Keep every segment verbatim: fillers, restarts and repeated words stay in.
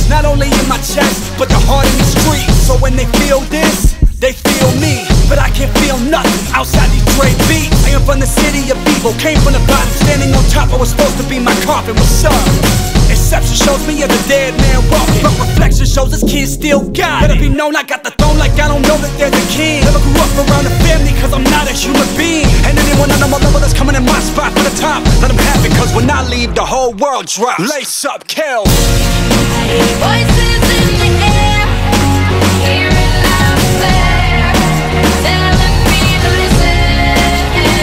rest, not only in my chest, but the heart in the street. So when they feel this, they feel me, but I can't feel nothing outside these Dre beats. I am from the city of evil, came from the bottom, standing on top. I was supposed to be my coffin. What's up? Exception shows me as a dead man walking, but reflection shows this kid still got it. Let it be known I got the throne like I don't know that there's a king. Never grew up around a family cause I'm not a human being. And anyone on my level that's coming in my spot for the top, let them have it, cause when I leave the whole world drops. Lace up, kill. Voices in the air, hear it loud and clear, telling me to listen.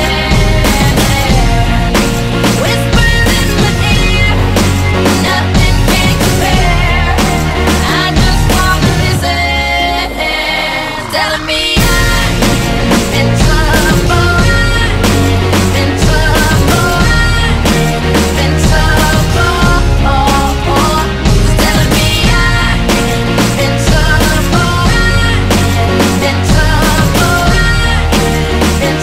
Whispers in my ear, nothing can compare. I just wanna listen, telling me I'm in trouble, in trouble, in trouble. Telling me I'm in trouble, in trouble, in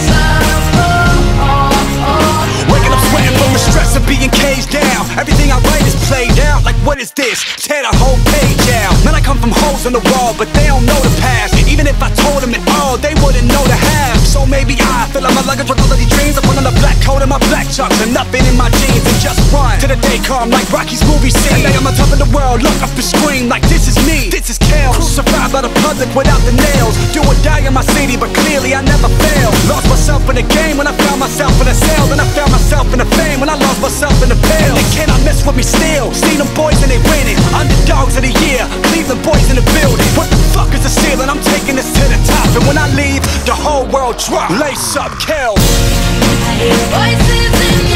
trouble. Waking up sweating from the stress of being caged down. Everything I write is played out. Like what is this? Tear the whole page out. Man, I come from holes in the wall, but they don't know the past. Even if I told them it all, they wouldn't know the half. So maybe I fill up my luggage with all of these dreams. I put on the black coat and my black chucks and nothing in my jeans and just run to the day come like Rocky's movie scene. And they on the top of the world, look up and scream like this is me, this is Kel. Crucified by the public without the nails. Do or die in my city, but clearly I never failed. Lost myself in the game when I found myself in a cell. Then I found myself in the fame when I lost myself in the pills. And they cannot mess with me still. See them boys and they winning. Underdogs of the year, Cleveland boys in the building. What the fuck is the ceiling? I'm taking this to the top. And when I leave, the whole world drop. Lace up, Kel. Voices in